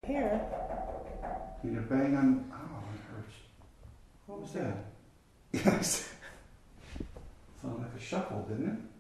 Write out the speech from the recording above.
Here. Need a bang on. Oh, it hurts. What was that? Yes. Sounded like a shuffle, didn't it?